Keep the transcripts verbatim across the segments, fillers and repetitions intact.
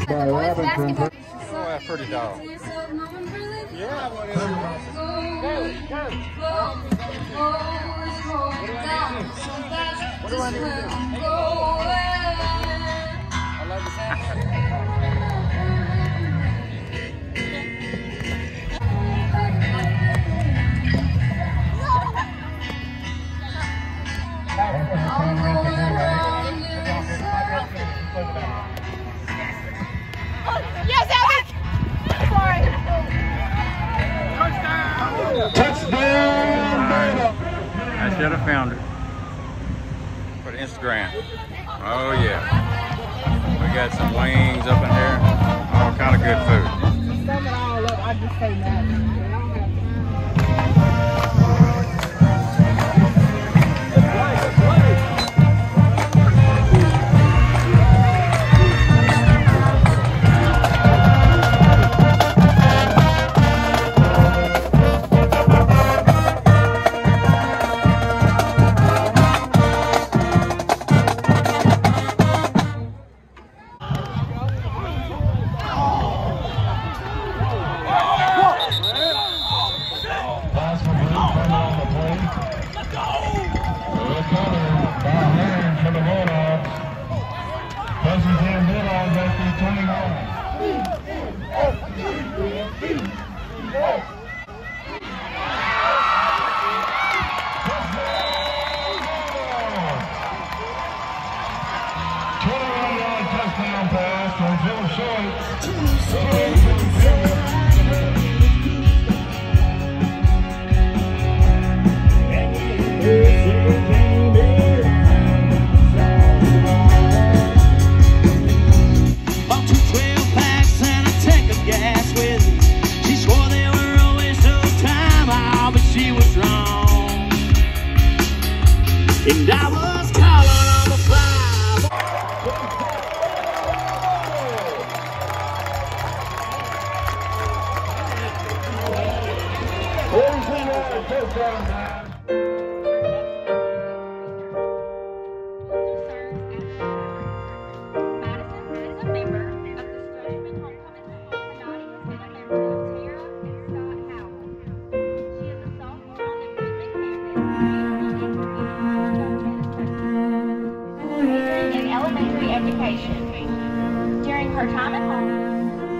Oh, that's pretty dog. Yeah, what is it? Go, go. What do I need to do? I love the Yes, Alex! Sorry. Touchdown! Touchdown! I should have found it. For the Instagram. Oh yeah. We got some wings up in there. All kind of good food. Sum it all up, I just say that. And I was calling on the five. Education. During her time at home,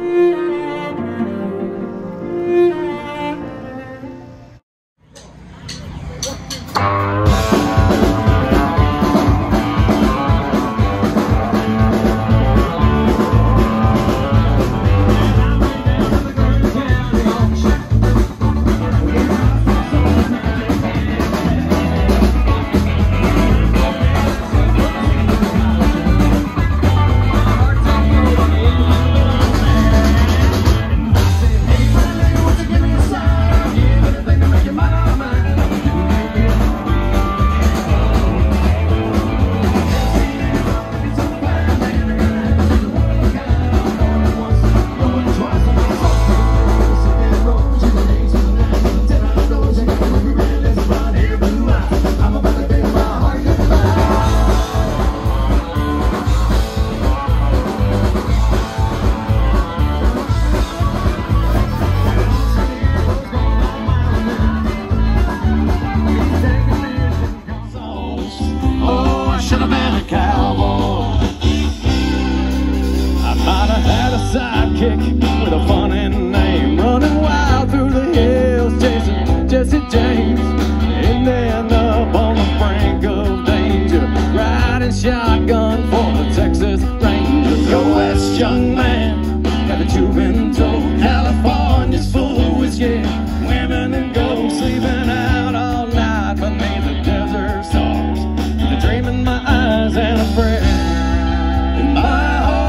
sidekick with a funny name, running wild through the hills, chasing Jesse James, and then up on the brink of danger, riding shotgun for the Texas Rangers. Go west, young man, haven't you been told California's full of whiskey, women and gold, sleeping out all night beneath the desert stars, a dream in my eyes and a prayer in my heart.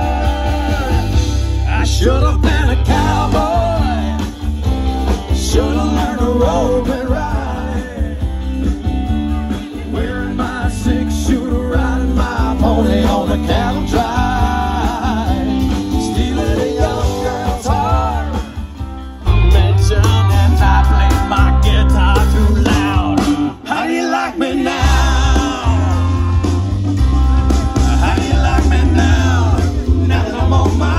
I should have been a cowboy, should have learned to rope and ride, wearing my six-shooter, riding my pony on the cattle drive, stealing a young girl's heart, mention and I played my guitar too loud. How do you like me now? How do you like me now? Now that I'm on my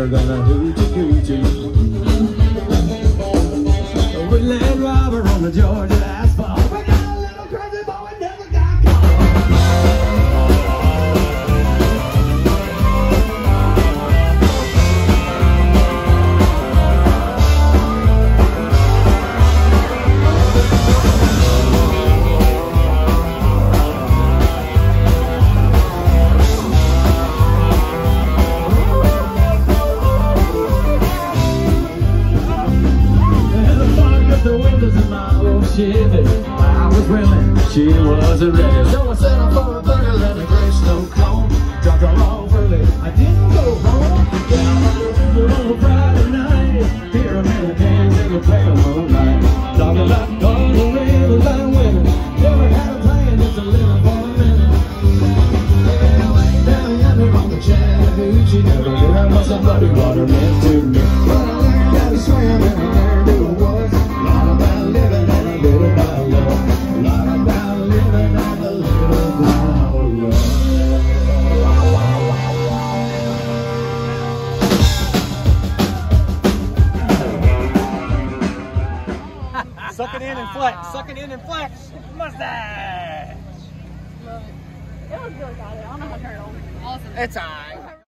never gonna hoochie coochie. We land robber on the Georgia asphalt. We got a little crazy, but we never got caught. The windows in my old Chevy, I was willing, she wasn't ready. So I set up for a burger and a gray snow cone. Dropped her off early, I didn't go home. Down on the river on a Friday night, here I'm in the cans in the pale moonlight. Talking about going the river like women. Never had a plan, just a living for a minute. Down yonder on the Chattahoochee, never knew how much that muddy water meant to me. But I learned how to swim and I learned who it was. Living on a little by love. Lot about living on a little by love. Suck it in and flex. Suck it in and flex. Mustache. It was good, got it. I don't know how to turn it on. Awesome. It's alright.